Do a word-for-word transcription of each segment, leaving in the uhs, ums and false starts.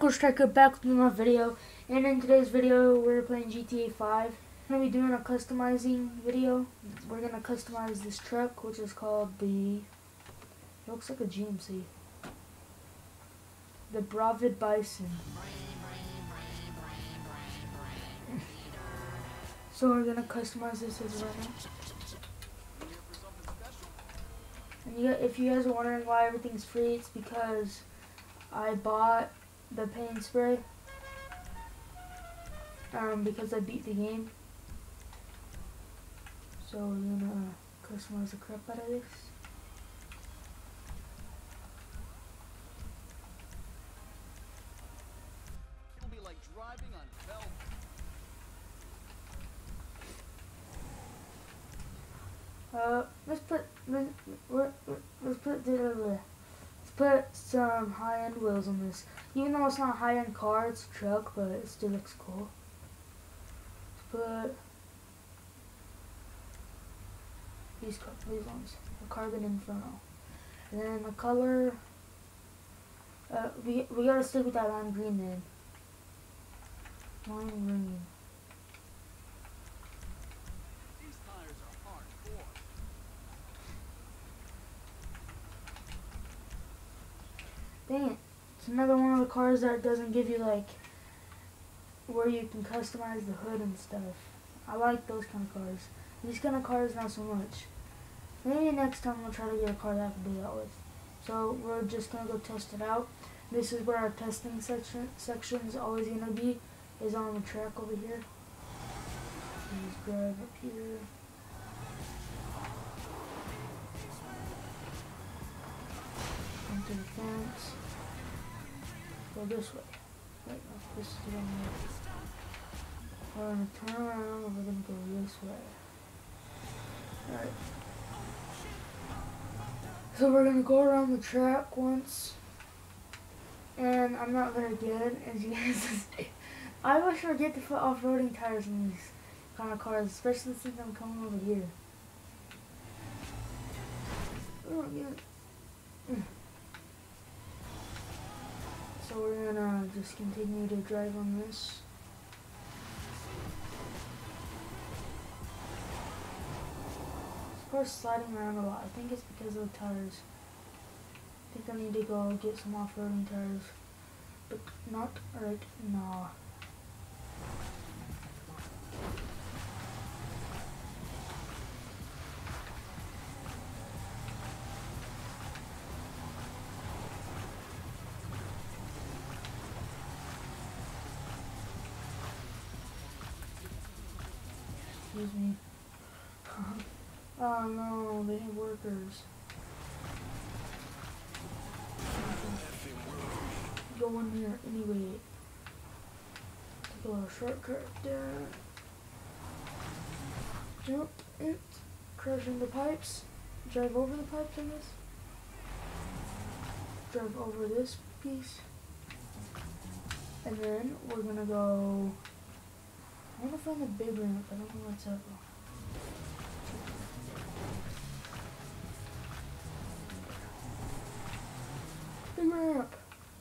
Circle Striker back with another video, and in today's video we're playing G T A five. I'm going to be doing a customizing video. We're going to customize this truck, which is called the, it looks like a G M C, the Bravade Bison. So we're going to customize this as right now. And you, if you guys are wondering why everything's free, it's because I bought the paint spray um, because I beat the game. So we're gonna customize the crap out of this. It'll be like driving on velvet. Uh, let's put let's, let's put the let's put some high-end wheels on this. Even though it's not a high-end car, it's a truck, but it still looks cool. Let's put these these ones, the Carbon Inferno, and then the color. Uh, we we gotta stick with that lime green then. Lime green. These tires are hardcore. Dang it. It's another one of the cars that doesn't give you like where you can customize the hood and stuff. I like those kind of cars. These kind of cars not so much. Maybe next time we'll try to get a car that I can do that with. So we're just gonna go test it out. This is where our testing section section is always gonna be, is on the track over here. Just drive up here. Come to the fence. Go this way. Wait, no, this is the wrong way. We're gonna turn around and we're gonna go this way. Alright. So we're gonna go around the track once. And I'm not very good, as you guys see. I always forget to put off-roading tires in these kind of cars, especially since I'm coming over here. Oh, yeah. So we're gonna just continue to drive on this. This car's sliding around a lot. I think it's because of the tires. I think I need to go get some off-roading tires, but not right now. Excuse me. Oh no, they have workers. Go in here anyway. Take a little shortcut there. Jump it. Crash into pipes. Drive over the pipes, I guess. Drive over this piece. And then we're gonna go. I wanna find the big ramp. I don't know what's up. Big ramp.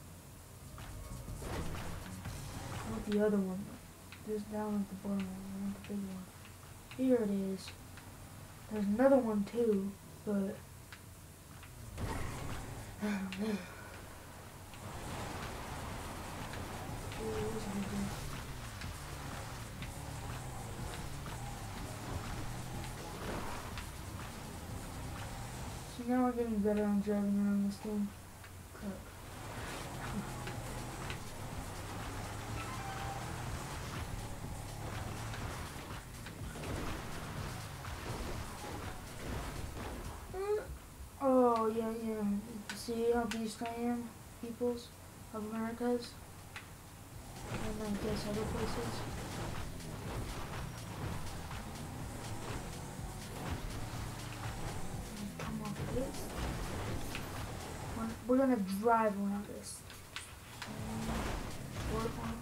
I want the other one. There's down at the bottom one. I want the big one. Here it is. There's another one too, but so now we're getting better on driving around this thing. Crap. Oh, yeah, yeah. See how beast I am, peoples of Americas? And I guess other places. Come off of this. We're, we're gonna drive around this. Work on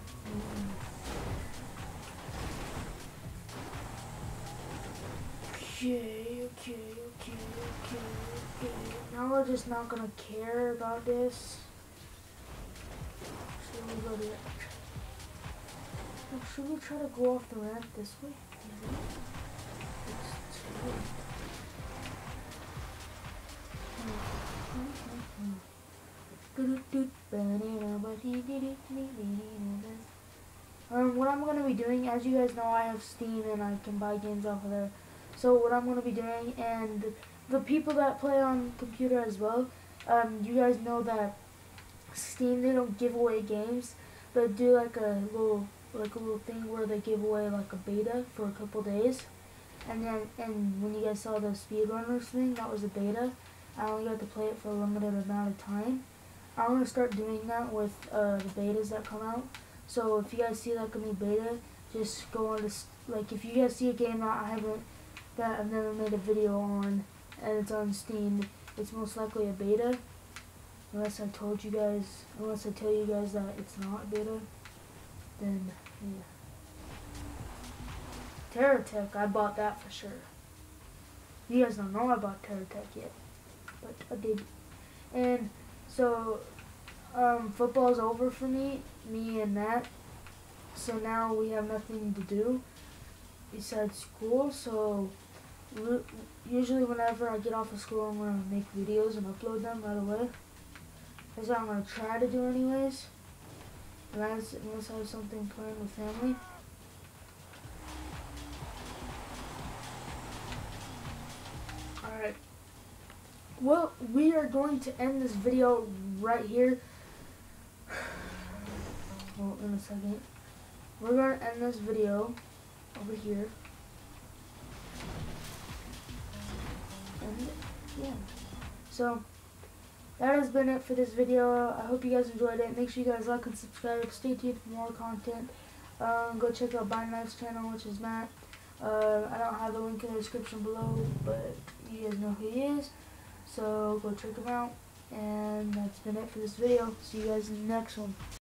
Okay, okay, okay, okay, okay. Now we're just not gonna care about this. So we go to it. Oh, should we try to go off the ramp this way? It's too Um, what I'm going to be doing, as you guys know, I have Steam and I can buy games off of there. So what I'm going to be doing, and the people that play on computer as well, um, you guys know that Steam, they don't give away games, but do like a little, like a little thing where they give away like a beta for a couple days. And then, and when you guys saw the speedrunners thing, that was a beta. I only got to play it for a limited amount of time. I want to start doing that with uh, the betas that come out. So if you guys see like a new beta, just go on this, like if you guys see a game that I haven't, that I've never made a video on, and it's on Steam, it's most likely a beta. Unless I told you guys, unless I tell you guys that it's not a beta, then yeah. Terror Tech, I bought that for sure. You guys don't know I bought Terror Tech yet, but I did. And so, um, football's over for me, me and Matt. So now we have nothing to do besides school. So usually whenever I get off of school, I'm gonna make videos and upload them right away. That's what I'm gonna try to do anyways. Unless, unless I have something planned with family. Alright. Well, we are going to end this video right here. Well, in a second. We're going to end this video over here. And, yeah. So, that has been it for this video. I hope you guys enjoyed it. Make sure you guys like and subscribe. Stay tuned for more content. Um, go check out Binar's channel, which is Matt. Uh, I don't have the link in the description below, but you guys know who he is. So go check him out. And that's been it for this video. See you guys in the next one.